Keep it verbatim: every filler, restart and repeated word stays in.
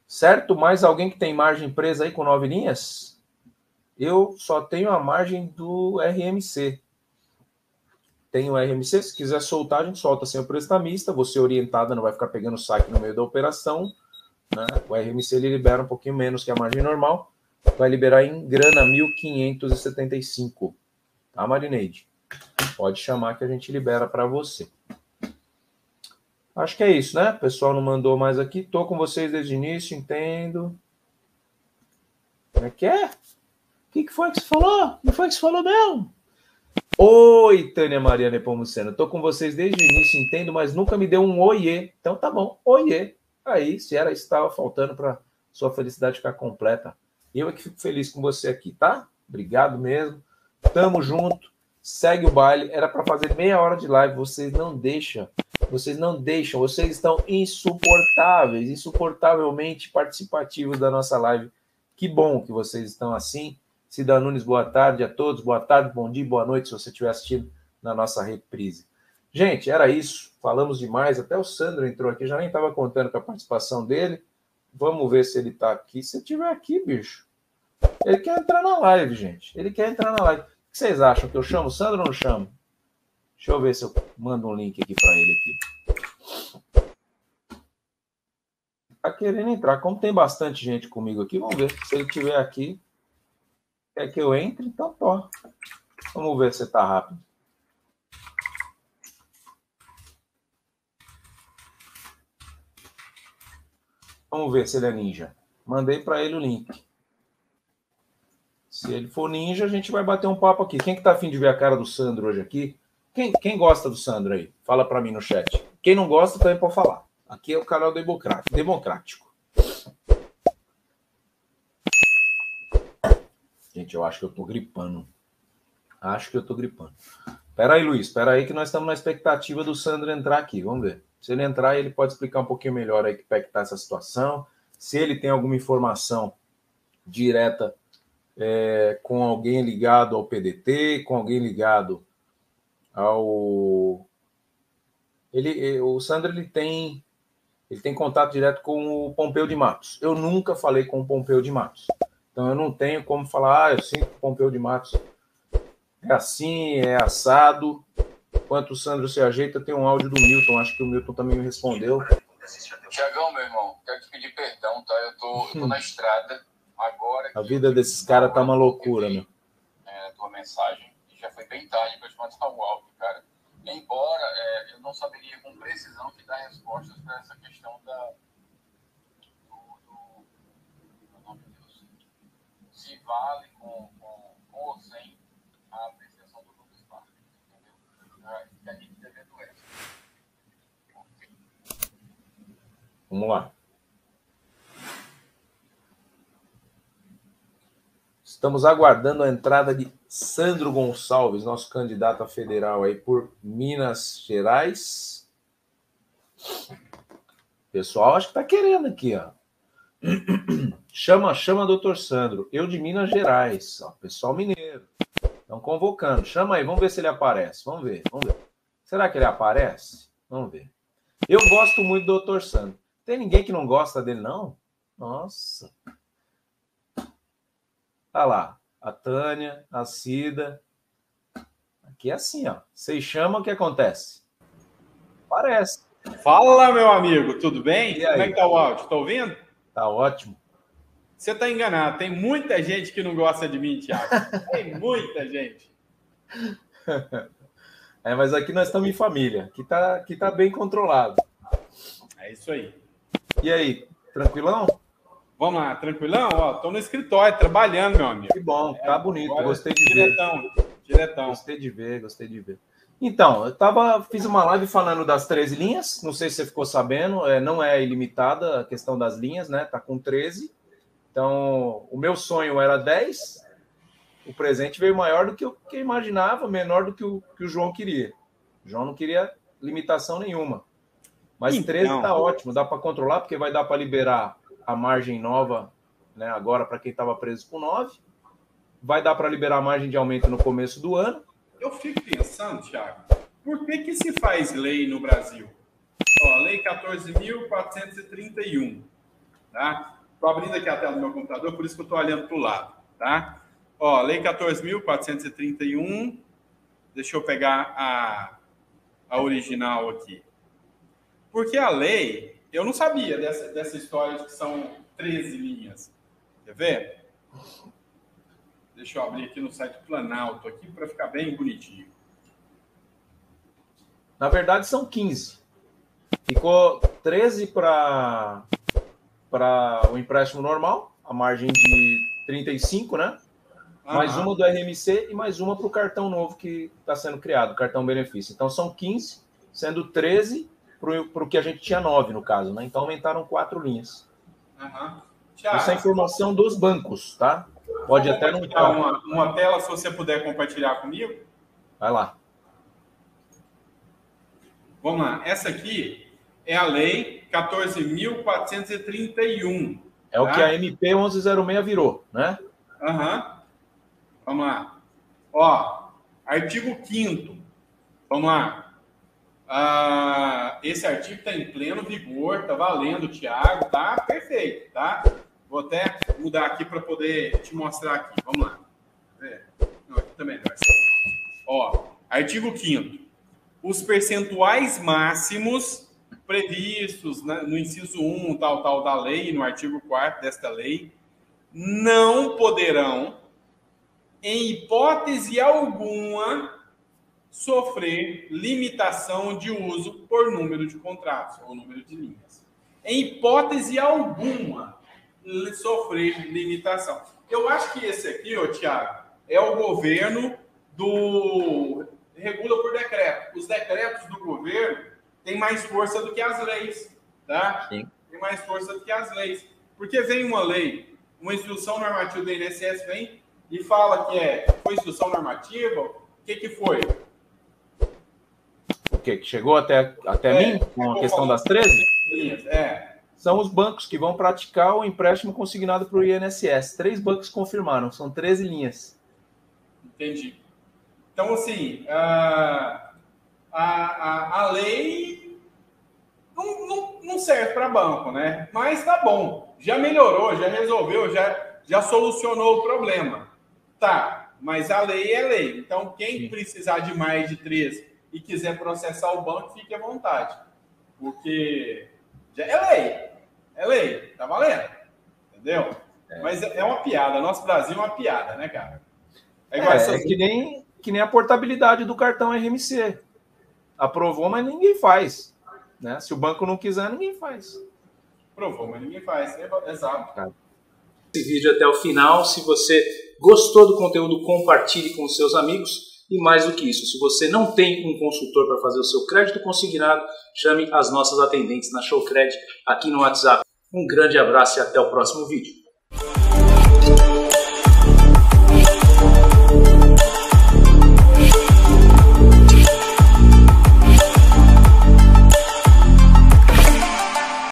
Certo? Mais alguém que tem margem presa aí com nove linhas? Eu só tenho a margem do R M C. Tem o R M C, se quiser soltar, a gente solta sem o preço da mista. Você orientada não vai ficar pegando saque no meio da operação. Né? O R M C ele libera um pouquinho menos que a margem normal. Vai liberar em grana mil quinhentos e setenta e cinco. Tá, Marineide? Pode chamar que a gente libera para você. Acho que é isso, né? O pessoal não mandou mais aqui. Tô com vocês desde o início, entendo. Como é que é? O que, que foi que você falou? O que foi que você falou mesmo? Oi, Tânia Maria Nepomucena. Tô com vocês desde o início, entendo, mas nunca me deu um oiê. Então tá bom, oiê. Aí, se era isso que estava faltando para sua felicidade ficar completa. Eu é que fico feliz com você aqui, tá? Obrigado mesmo. Tamo junto. Segue o baile. Era para fazer meia hora de live. Vocês não deixam. Vocês não deixam. Vocês estão insuportáveis, insuportavelmente participativos da nossa live. Que bom que vocês estão assim. Cida Nunes, boa tarde a todos. Boa tarde, bom dia, boa noite, se você estiver assistindo na nossa reprise. Gente, era isso. Falamos demais. Até o Sandro entrou aqui. Já nem estava contando com a participação dele. Vamos ver se ele está aqui. Se ele estiver aqui, bicho. Ele quer entrar na live, gente. Ele quer entrar na live. O que vocês acham? Que eu chamo o Sandro ou não chamo? Deixa eu ver se eu mando um link aqui para ele aqui. Tá querendo entrar. Como tem bastante gente comigo aqui, vamos ver. Se ele estiver aqui, quer que eu entre? Então, tô. Vamos ver se tá rápido. Vamos ver se ele é ninja. Mandei para ele o link. Se ele for ninja, a gente vai bater um papo aqui. Quem que tá afim de ver a cara do Sandro hoje aqui? Quem, quem gosta do Sandro aí? Fala para mim no chat. Quem não gosta também pode falar. Aqui é o canal democrático. Gente, eu acho que eu tô gripando. Acho que eu tô gripando. Pera aí, Luiz. Pera aí que nós estamos na expectativa do Sandro entrar aqui. Vamos ver. Se ele entrar, ele pode explicar um pouquinho melhor aí como é que tá essa situação. Se ele tem alguma informação direta é, com alguém ligado ao P D T, com alguém ligado ao... Ele, o Sandro ele tem, ele tem contato direto com o Pompeu de Matos. Eu nunca falei com o Pompeu de Matos. Então eu não tenho como falar, ah, eu sinto que o Pompeu de Matos é assim, é assado. Enquanto o Sandro se ajeita, tem um áudio do Milton. Acho que o Milton também me respondeu. Tiagão, meu irmão, quero te pedir perdão, tá? Eu tô, eu tô na estrada agora. A vida desses caras tá uma loucura, meu. É, tua mensagem, já foi bem tarde para te mandar o áudio, cara. Embora é, eu não saberia com precisão te dar respostas para essa questão da... Do, do, do nome de Deus. Se vale com, com, com ou sem a apreciação do Lucas Parque, entendeu? A gente devendo essa. Vamos lá. Estamos aguardando a entrada de Sandro Gonçalves, nosso candidato a federal aí por Minas Gerais. Pessoal, acho que tá querendo aqui, ó. Chama, chama doutor Sandro. Eu de Minas Gerais, ó, pessoal mineiro. Estão convocando. Chama aí, vamos ver se ele aparece. Vamos ver, vamos ver. Será que ele aparece? Vamos ver. Eu gosto muito do doutor Sandro. Tem ninguém que não gosta dele, não? Nossa. Olha lá. A Tânia, a Cida. Aqui é assim, ó. Vocês chamam, o que acontece? Aparece. Fala, meu amigo. Tudo bem? Como é que tá o áudio? Tá ouvindo? Tá ótimo. Você tá enganado. Tem muita gente que não gosta de mim, Thiago. Tem muita gente. É, mas aqui nós estamos em família. Aqui tá, aqui tá bem controlado. É isso aí. E aí, tranquilão? Vamos lá, tranquilão? Ó, tô no escritório, trabalhando, meu amigo. Que bom, tá é, bonito. Gostei de diretão, ver. Diretão, diretão. Gostei de ver, gostei de ver. Então, eu tava, fiz uma live falando das treze linhas. Não sei se você ficou sabendo. É, não é ilimitada a questão das linhas, né? Tá com treze. Então, o meu sonho era dez. O presente veio maior do que eu que imaginava, menor do que o, que o João queria. O João não queria limitação nenhuma. Mas então, treze está ótimo, dá para controlar, porque vai dar para liberar a margem nova, né, agora para quem estava preso com nove. Vai dar para liberar a margem de aumento no começo do ano. Eu fico pensando, Thiago, por que que se faz lei no Brasil? Ó, lei quatorze mil quatrocentos e trinta e um. Tá? Estou abrindo aqui a tela do meu computador, por isso que eu estou olhando para o lado, tá? Ó, Lei quatorze mil quatrocentos e trinta e um. Deixa eu pegar a, a original aqui. Porque a lei, eu não sabia dessa, dessa história de que são treze linhas. Quer ver? Deixa eu abrir aqui no site Planalto aqui para ficar bem bonitinho. Na verdade, são quinze. Ficou treze para para o empréstimo normal, a margem de trinta e cinco, né? Uhum. Mais uma do R M C e mais uma para o cartão novo que está sendo criado, cartão benefício. Então, são quinze, sendo treze para o que a gente tinha nove, no caso, né? Então, aumentaram quatro linhas. Uhum. Essa é a informação dos bancos, tá? Pode até não estar. Uma, uma tela, se você puder compartilhar comigo. Vai lá. Vamos lá. Essa aqui é a Lei quatorze mil quatrocentos e trinta e um. É, tá? O que a M P onze zero seis virou, né? Aham. Uhum. Vamos lá. Ó, artigo quinto. Vamos lá. Ah, esse artigo está em pleno vigor, tá valendo, Thiago, tá perfeito, tá? Vou até mudar aqui para poder te mostrar aqui. Vamos lá. Não, aqui também não. Ó, artigo quinto. Os percentuais máximos previstos no inciso um, tal, tal da lei, no artigo quarto desta lei, não poderão, em hipótese alguma, sofrer limitação de uso por número de contratos ou número de linhas. Em hipótese alguma, sofrer limitação. Eu acho que esse aqui, ô, Thiago, é o governo do... regula por decreto. Os decretos do governo têm mais força do que as leis, tá? Sim. Tem mais força do que as leis. Porque vem uma lei, uma instrução normativa do I N S S vem e fala que é, foi instrução normativa, o que que foi? O que? Que chegou até, até é, mim com a questão das treze? É. São os bancos que vão praticar o empréstimo consignado para o I N S S. Três bancos confirmaram, são treze linhas. Entendi. Então, assim, a, a, a lei não, não, não serve para banco, né? Mas tá bom, já melhorou, já resolveu, já, já solucionou o problema. Tá, mas a lei é lei. Então, quem Sim. precisar de mais de treze e quiser processar o banco, fique à vontade. Porque já é lei. É lei, tá valendo. Entendeu? É. Mas é uma piada. Nosso Brasil é uma piada, né, cara? É, igual é, essas... é que, nem, que nem a portabilidade do cartão R M C. Aprovou, mas ninguém faz. Né? Se o banco não quiser, ninguém faz. Aprovou, mas ninguém faz. Exato. Tá. Esse vídeo até o final. Se você gostou do conteúdo, compartilhe com os seus amigos. E mais do que isso, se você não tem um consultor para fazer o seu crédito consignado, chame as nossas atendentes na Showcred aqui no WhatsApp. Um grande abraço e até o próximo vídeo.